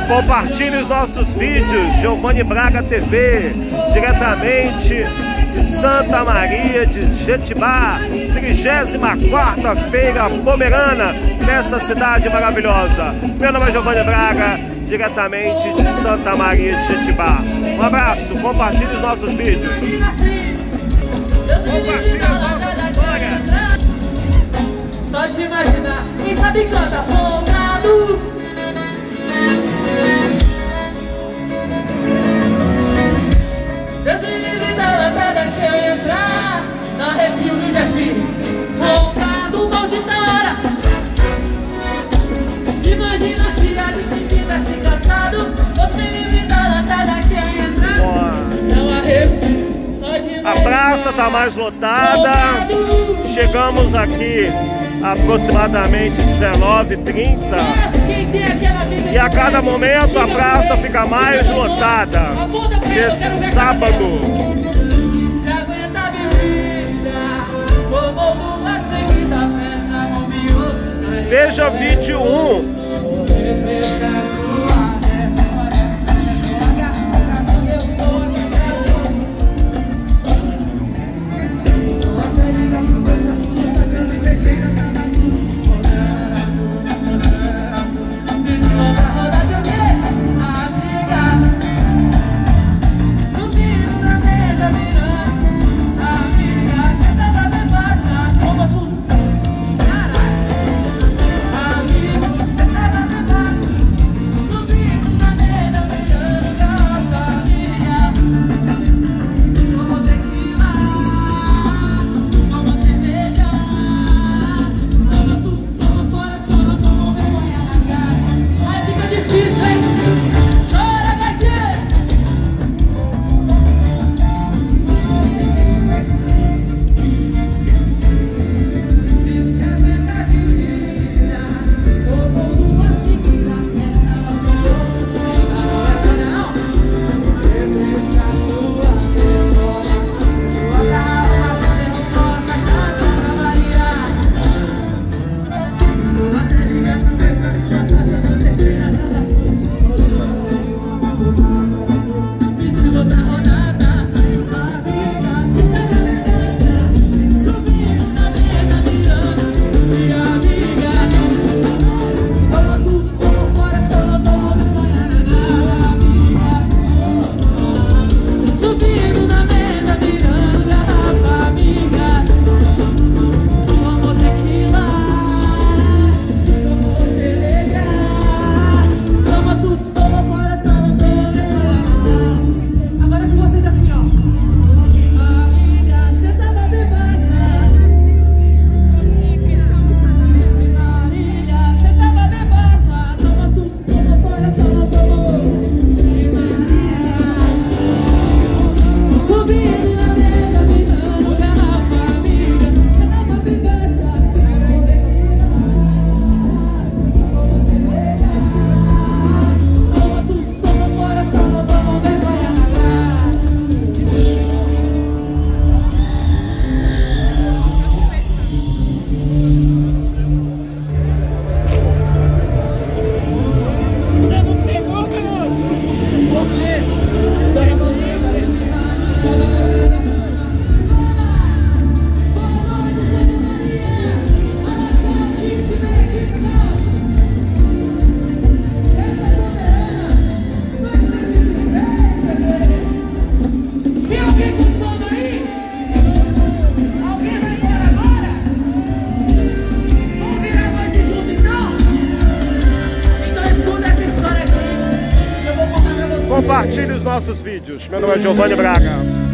Compartilhe os nossos vídeos. Giovanni Braga TV, diretamente de Santa Maria de Jetibá, 34ª Feira Pomerana, nessa cidade maravilhosa. Meu nome é Giovanni Braga, diretamente de Santa Maria de Jetibá. Um abraço, compartilhe os nossos vídeos. Compartilhe a nossa história. Só de imaginar, quem sabe canta folgado. Deus me livre da latada que eu entrar, na arrepio do Jeff, folgado, maldita hora. Imagina se a gente tivesse cansado. Deus me livre da latada que eu entrar, não arrepio, só de imaginar. A praça está mais lotada. Chegamos aqui aproximadamente 19h30 e a cada momento a praça fica mais lotada. Esse sábado, veja vídeo 1. Compartilhe os nossos vídeos. Meu nome é Giovanni Braga.